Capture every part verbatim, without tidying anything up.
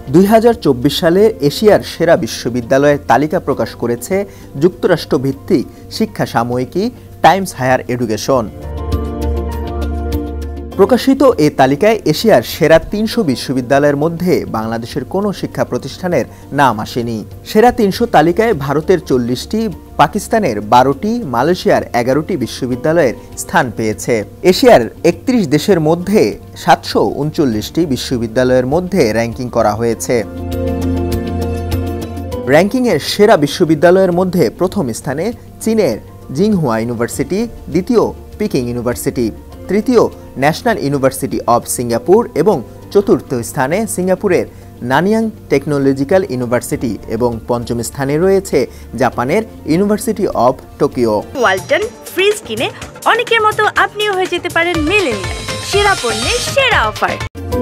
দুই হাজার চব্বিশ সালে এশিয়ার সেরা বিশ্ববিদ্যালয়ের তালিকা প্রকাশ করেছে যুক্তরাষ্ট্র ভিত্তিক শিক্ষা সাময়িকী টাইমস হায়ার এডুকেশন। প্রকাশিত এ তালিকায় এশিয়ার সেরা তিনশো বিশ্ববিদ্যালয়ের মধ্যে বাংলাদেশের কোনো শিক্ষা প্রতিষ্ঠানের নাম আসেনি। সেরা তিনশো তালিকায় ভারতের চল্লিশটি, পাকিস্তানের বারোটি, মালয়েশিয়ার এগারোটি বিশ্ববিদ্যালয়ের স্থান পেয়েছে। এশিয়ার একত্রিশ দেশের মধ্যে সাতশো উনচল্লিশটি বিশ্ববিদ্যালয়ের মধ্যে র্যাঙ্কিং করা হয়েছে। র্যাঙ্কিংয়ের সেরা বিশ্ববিদ্যালয়ের মধ্যে প্রথম স্থানে চীনের জিংহুয়া ইউনিভার্সিটি, দ্বিতীয় পিকিং ইউনিভার্সিটি, তৃতীয় ন্যাশনাল ইউনিভার্সিটি অব সিঙ্গাপুর এবং চতুর্থ স্থানে সিঙ্গাপুরের নানিয়াং টেকনোলজিক্যাল ইউনিভার্সিটি এবং পঞ্চম স্থানে রয়েছে জাপানের University of Tokyo. Walton fridge কিনে অনেকের মতো আপনিও হয়ে যেতে পারেন মিলেনিয়াল। সেরা পণ্যের সেরা অফার।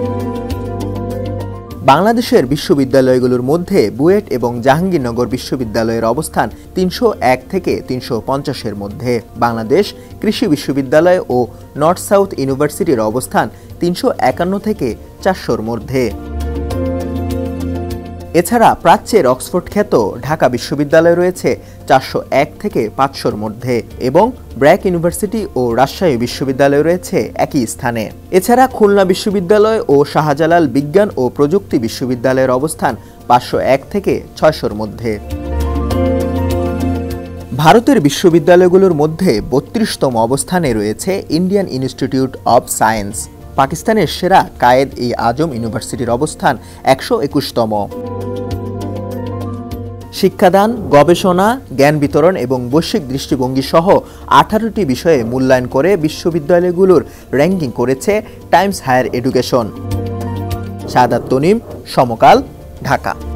বাংলাদেশের বিশ্ববিদ্যালয়গুলোর মধ্যে বুয়েট এবং জাহাঙ্গীরনগর বিশ্ববিদ্যালয়ের অবস্থান তিনশো এক থেকে তিনশো পঞ্চাশের মধ্যে। বাংলাদেশ কৃষি বিশ্ববিদ্যালয় ও নর্থ সাউথ ইউনিভার্সিটির অবস্থান তিনশো একান্ন থেকে চারশোর মধ্যে। এছাড়া প্রাচ্যের অক্সফোর্ড খ্যাত ঢাকা বিশ্ববিদ্যালয় রয়েছে চারশো এক থেকে পাঁচশোর মধ্যে এবং ব্র্যাক ইউনিভার্সিটি ও রাজশাহী বিশ্ববিদ্যালয় রয়েছে একই স্থানে। এছাড়া খুলনা বিশ্ববিদ্যালয় ও শাহজালাল বিজ্ঞান ও প্রযুক্তি বিশ্ববিদ্যালয়ের অবস্থান পাঁচশো এক থেকে ছয়শোর মধ্যে। ভারতের বিশ্ববিদ্যালয়গুলোর মধ্যে বত্রিশতম অবস্থানে রয়েছে ইন্ডিয়ান ইনস্টিটিউট অব সায়েন্স। পাকিস্তানের সেরা কায়েদ ই আজম ইউনিভার্সিটির অবস্থান একশো একুশতম। শিক্ষাদান, গবেষণা, জ্ঞান বিতরণ এবং বৈশ্বিক দৃষ্টিভঙ্গি সহ আঠারোটি বিষয়ে মূল্যায়ন করে বিশ্ববিদ্যালয়গুলোর র্যাঙ্কিং করেছে Times Higher Education. Sadat Tanim, Samakal, Dhaka.